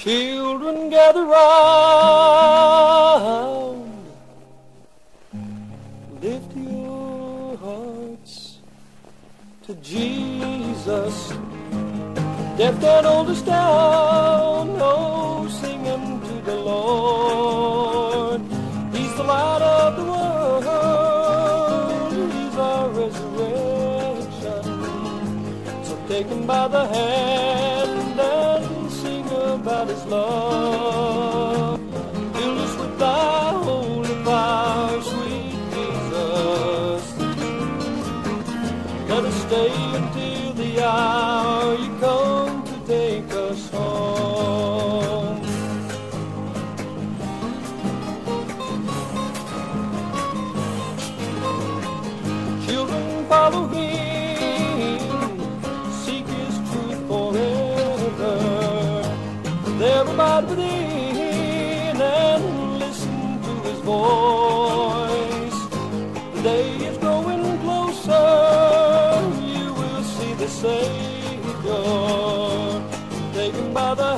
Children gather round, lift your hearts to Jesus. Deaf and old is down, oh, singing to the Lord. He's the light of the world, He's our resurrection. So take Him by the hand and sing about His love. Fill us with Thy holy power, sweet Jesus. Let us stay until the hour You come to take us home. Children follow Him, seek His truth forever. There abide within and listen to His voice. The day is growing closer, you will see the Savior. Take Him by the